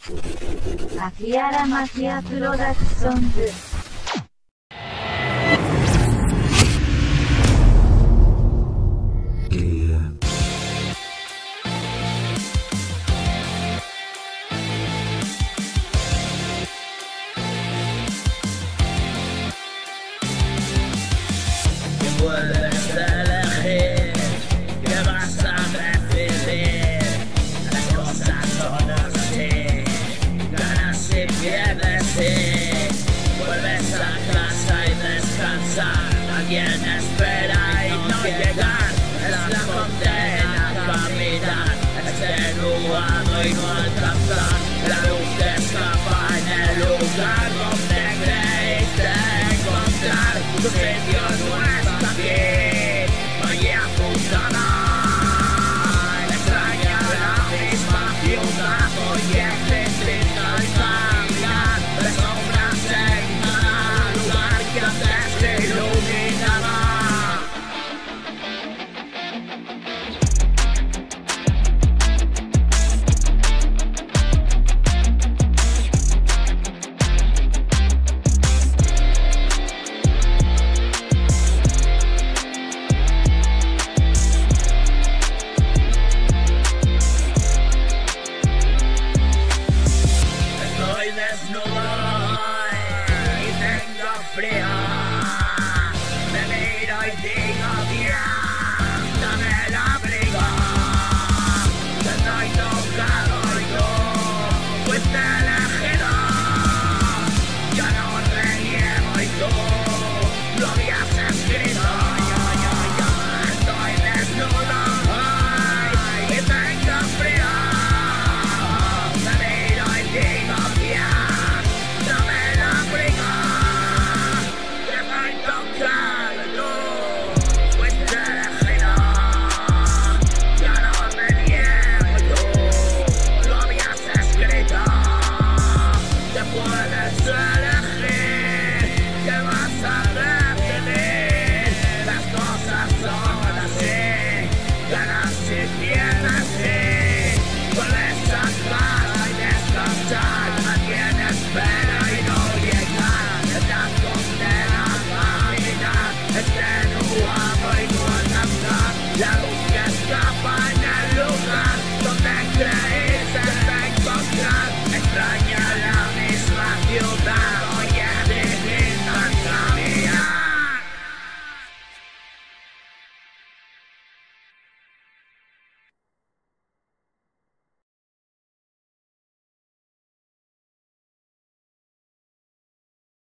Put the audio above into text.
秋原町屋プロダクションズ。 Vuelves a elegir que vas a decidir. Las cosas son así, ganas y pierdes y vuelves a casa y descansar. Alguien espera y no llegar, es la condena caminar extenuado y no alcanzar la luz.